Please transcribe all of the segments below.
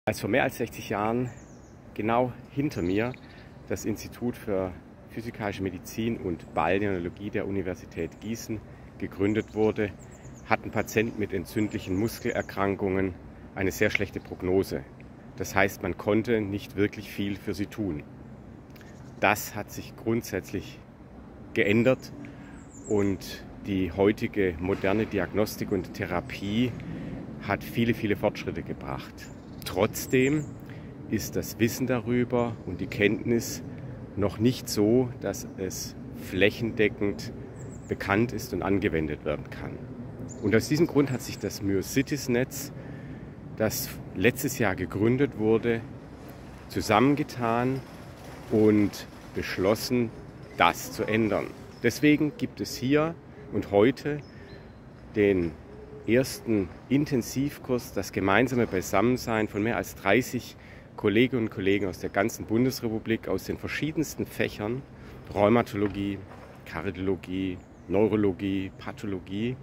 Als vor mehr als 60 Jahren genau hinter mir das Institut für Physikalische Medizin und Balneologie der Universität Gießen gegründet wurde, hatten Patienten mit entzündlichen Muskelerkrankungen eine sehr schlechte Prognose. Das heißt, man konnte nicht wirklich viel für sie tun. Das hat sich grundsätzlich geändert und die heutige moderne Diagnostik und Therapie hat viele Fortschritte gebracht. Trotzdem ist das Wissen darüber und die Kenntnis noch nicht so, dass es flächendeckend bekannt ist und angewendet werden kann. Und aus diesem Grund hat sich das MyositisNetz, das letztes Jahr gegründet wurde, zusammengetan und beschlossen, das zu ändern. Deswegen gibt es hier und heute den ersten Intensivkurs, das gemeinsame Beisammensein von mehr als 30 Kolleginnen und Kollegen aus der ganzen Bundesrepublik, aus den verschiedensten Fächern, Rheumatologie, Kardiologie, Neurologie, Pathologie,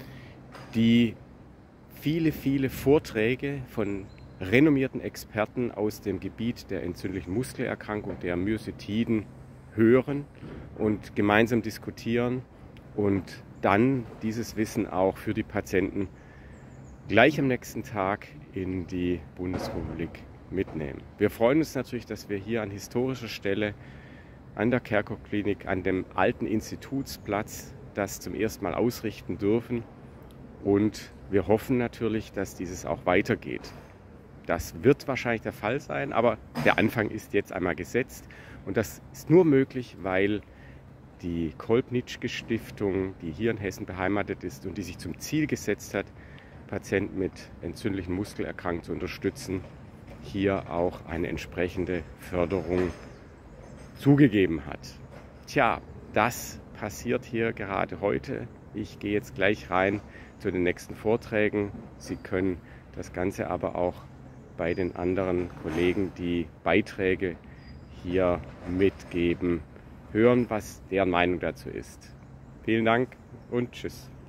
die viele Vorträge von renommierten Experten aus dem Gebiet der entzündlichen Muskelerkrankung, der Myositiden, hören und gemeinsam diskutieren und dann dieses Wissen auch für die Patienten gleich am nächsten Tag in die Bundesrepublik mitnehmen. Wir freuen uns natürlich, dass wir hier an historischer Stelle an der Kerkhoff-Klinik, an dem alten Institutsplatz, das zum ersten Mal ausrichten dürfen. Und wir hoffen natürlich, dass dieses auch weitergeht. Das wird wahrscheinlich der Fall sein, aber der Anfang ist jetzt einmal gesetzt. Und das ist nur möglich, weil die Kolb-Nitschke-Stiftung, die hier in Hessen beheimatet ist und die sich zum Ziel gesetzt hat, Patienten mit entzündlichen Muskelerkrankungen zu unterstützen, hier auch eine entsprechende Förderung zugegeben hat. Tja, das passiert hier gerade heute. Ich gehe jetzt gleich rein zu den nächsten Vorträgen. Sie können das Ganze aber auch bei den anderen Kollegen, die Beiträge hier mitgeben, hören, was deren Meinung dazu ist. Vielen Dank und tschüss.